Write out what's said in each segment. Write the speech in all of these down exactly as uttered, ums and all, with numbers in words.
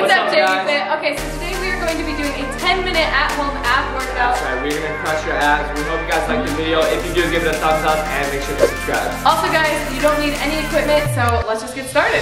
What's, What's up, up JayFit? Okay, so today we are going to be doing a ten minute at-home ab workout. That's right, we're gonna crush your abs. We hope you guys like the video. If you do, give it a thumbs up and make sure to subscribe. Also guys, you don't need any equipment, so let's just get started.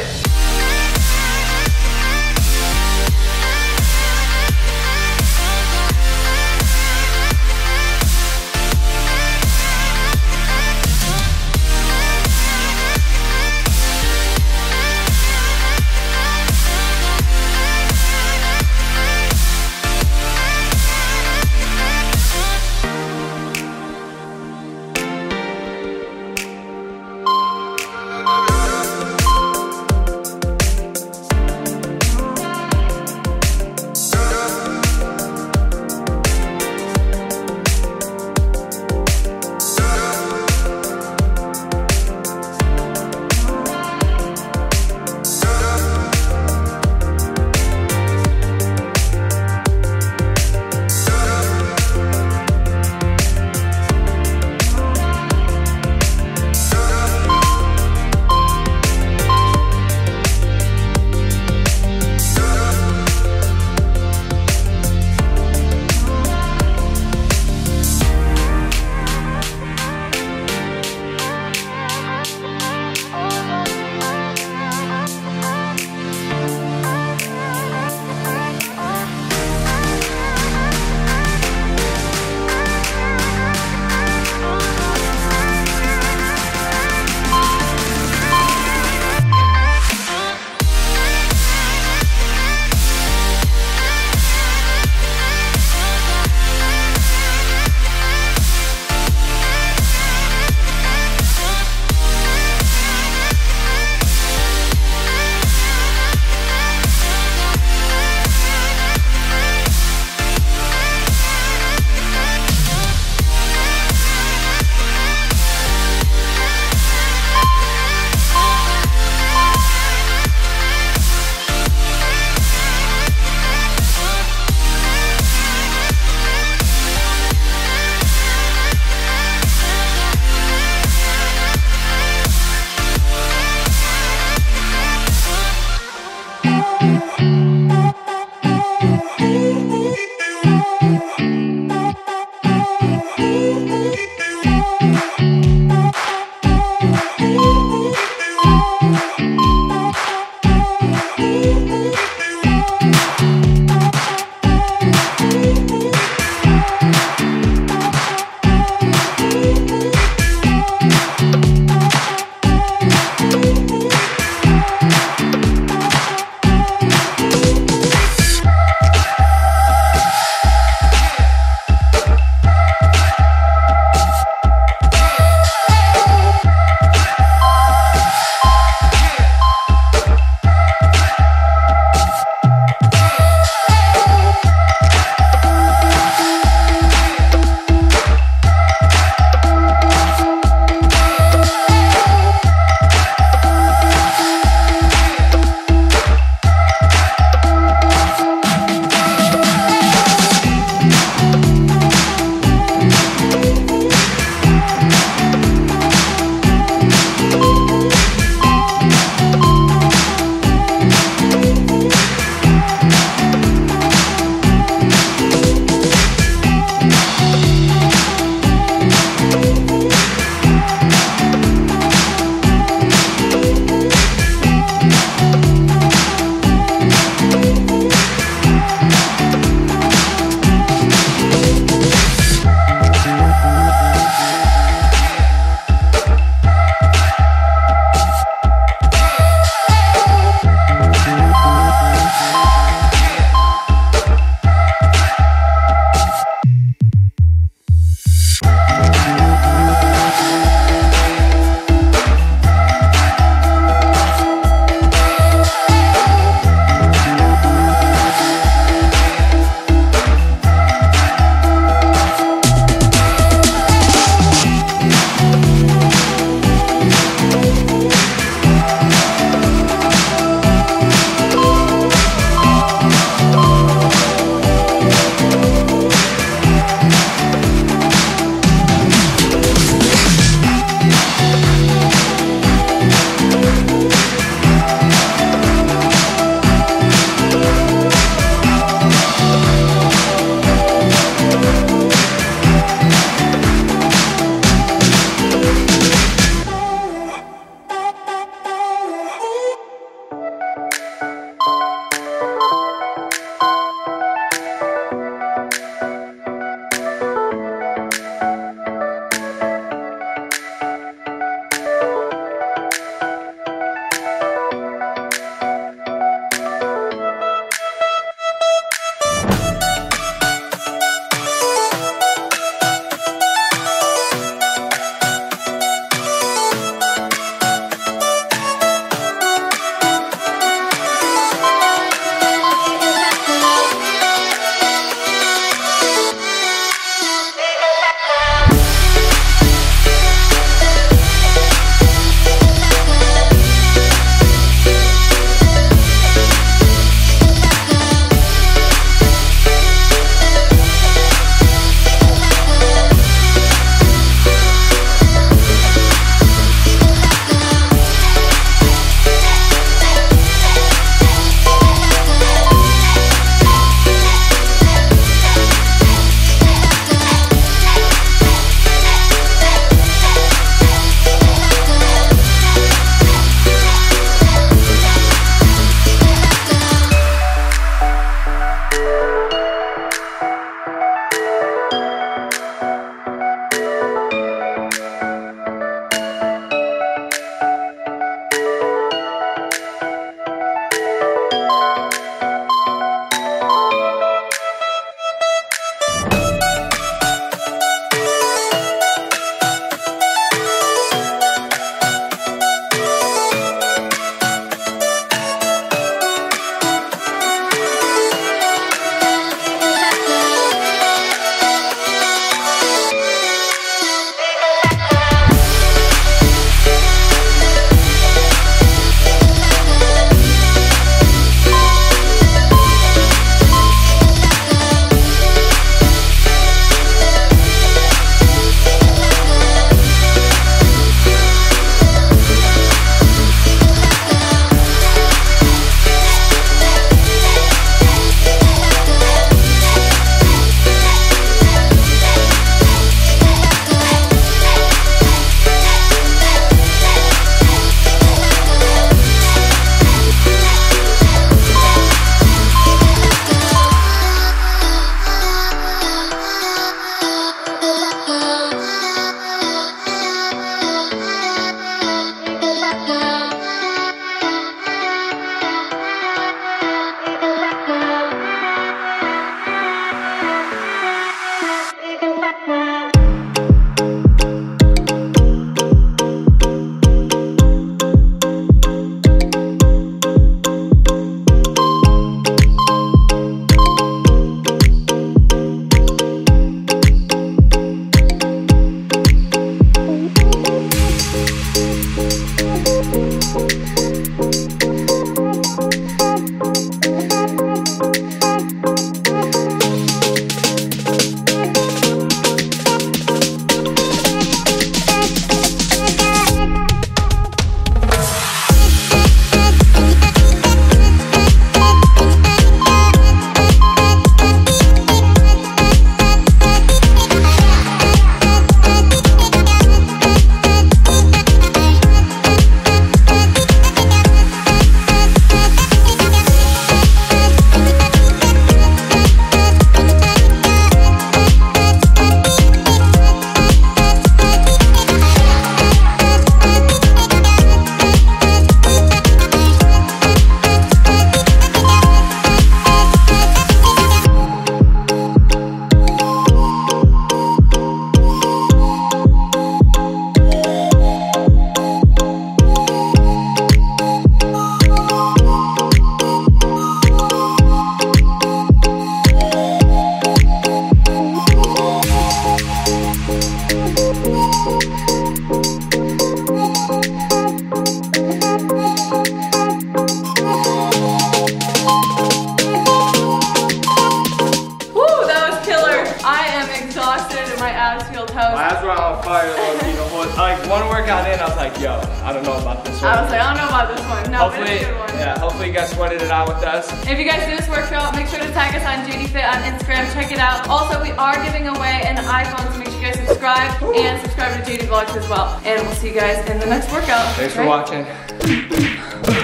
workout in, I was like, yo, I don't know about this one. I was like, I don't know about this one. No, but Hopefully, it's a good one. yeah, hopefully you guys sweated it out with us. If you guys do this workout, make sure to tag us on J D Fit on Instagram. Check it out. Also, we are giving away an iPhone, so make sure you guys subscribe and subscribe to J D Vlogs as well. And we'll see you guys in the next workout. Thanks for watching.